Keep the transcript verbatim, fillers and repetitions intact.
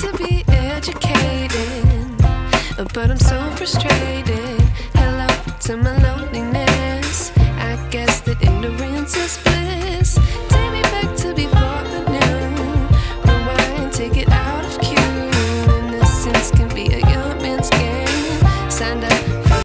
to be educated, but I'm so frustrated. Hello to my loneliness. I guess that ignorance is